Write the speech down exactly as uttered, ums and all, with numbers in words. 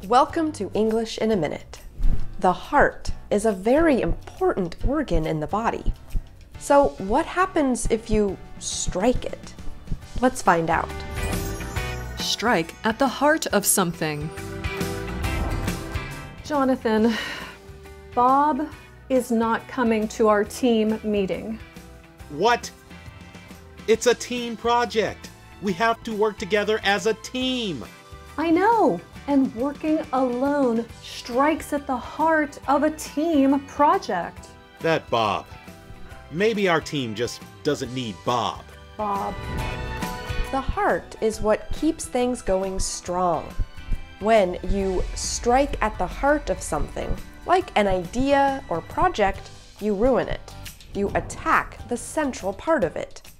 Welcome to English in a Minute. The heart is a very important organ in the body. So what happens if you strike it? Let's find out. Strike at the heart of something. Jonathan, Bob is not coming to our team meeting. What? It's a team project. We have to work together as a team. I know, and working alone strikes at the heart of a team project. That Bob. Maybe our team just doesn't need Bob. Bob. The heart is what keeps things going strong. When you strike at the heart of something, like an idea or project, you ruin it. You attack the central part of it.